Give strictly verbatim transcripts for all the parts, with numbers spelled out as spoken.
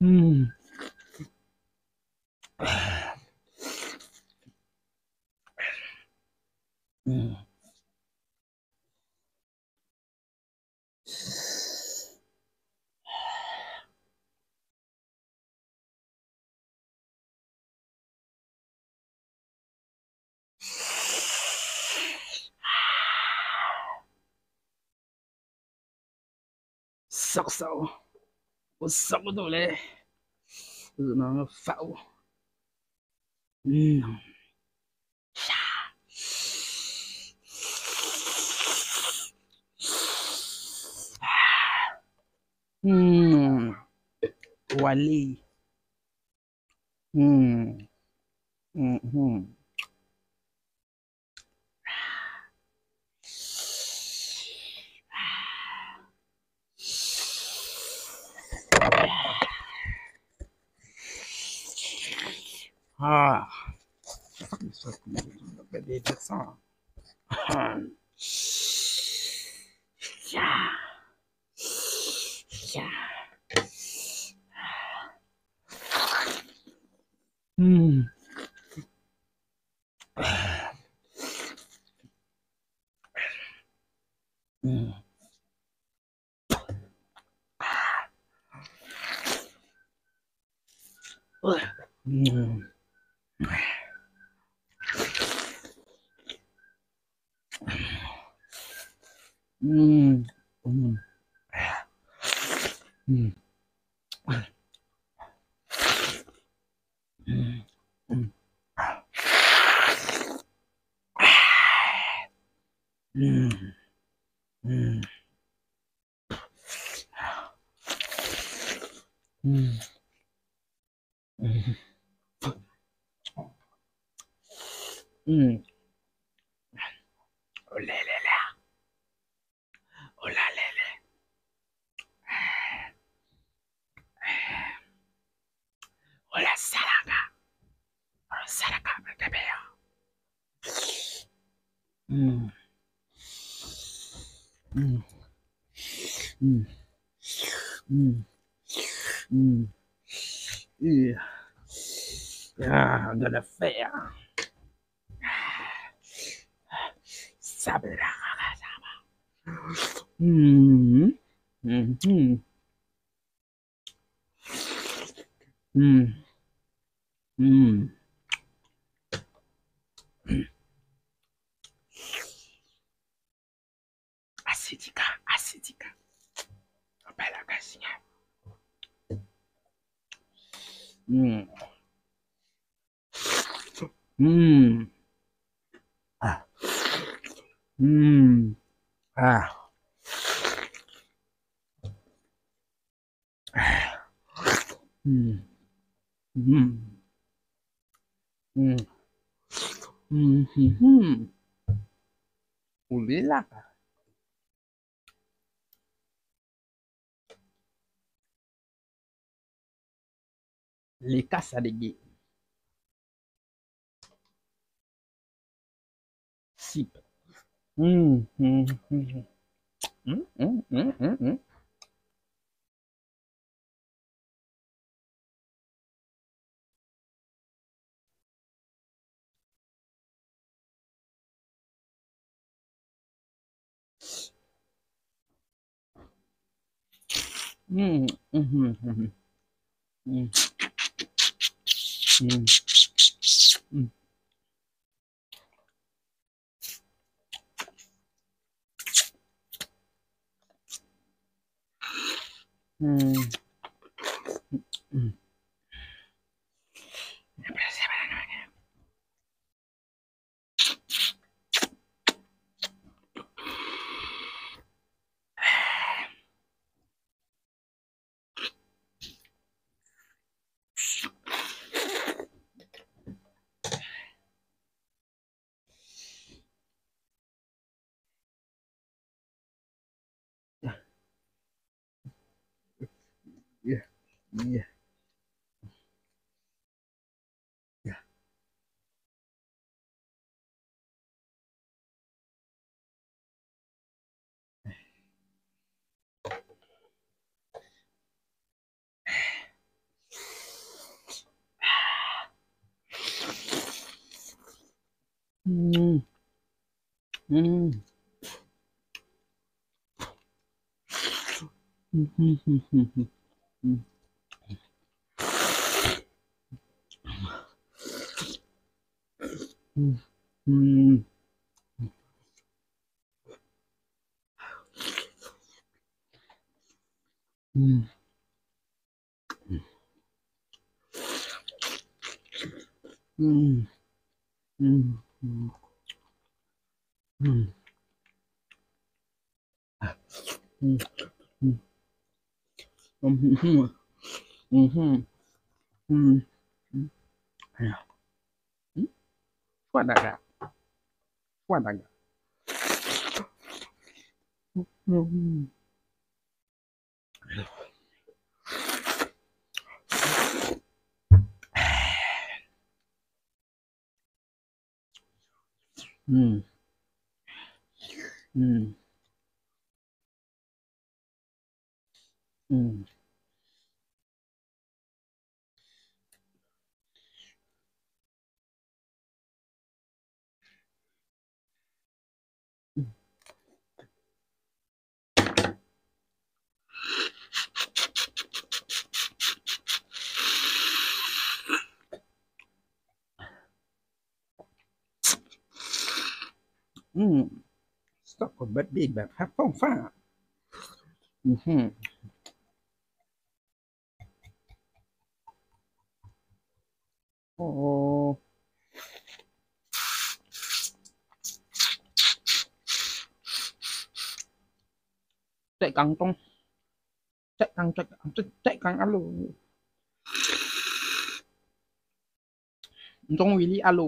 Mm. Mm. Sắc sảo có sắc đâu lẽ từ nó phạo. Mm. Mm. Wali. Mm. Mm-hmm. Ah. Beli ça. Yeah. Yeah. Mm. Mm. Mm. Mm. Mm. Mm. Mm. Mm. Mm. Mm. Mm. Mm. Mm. Oh là là là. Oh là là là. Oh la salaka. Oh la salaka. Mm. Mm. Mm. Mm. Mm. Yeah. Yeah, I'm gonna fail. Sabra. Mm. Mm. Mm. Mm. Acidica, acidica. Bella casinha. Mm. Mm. Ah. Mm. Ah. Mm. Mm. Mm. Mm. Mm. Ulila. Les casadegui. Sip. Mm. Mm. Mm. Mm. Mm. Mm. Mm. Mm. Mm. Mm. Mm. Mm. Mm. Mm. Mm. Yeah. Yeah. Yeah. Mm. Mm. Mm. Mm. Mm. Mm. Mm. Mm. Mm. Mm. Mm. Mm. Mm. Mm. Mhm. Mhm. Mm. Mm. Yeah. Mm. Wadaga. Wadaga. Mm. Mm. Mm. Mm. Mm. Stop กับเบิร์ดบีแบบฮับฟ้องฟ้าอือหือโอ้chạy căng trong chạy căng chạy căng chạy, chạy căng alo trong Willy alo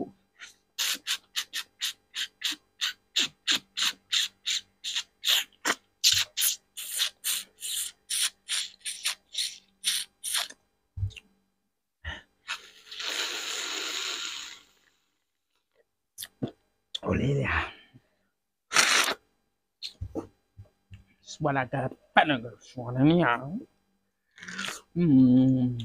Olivia Swalaga Panaga Swanania mm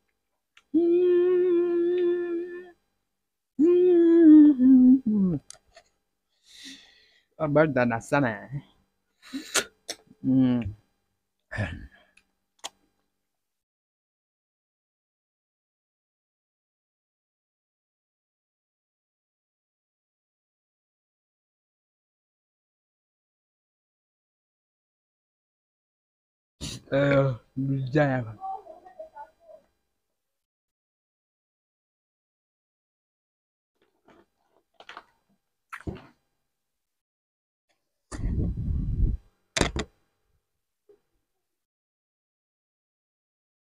mm about the Nasana mm uh, yeah.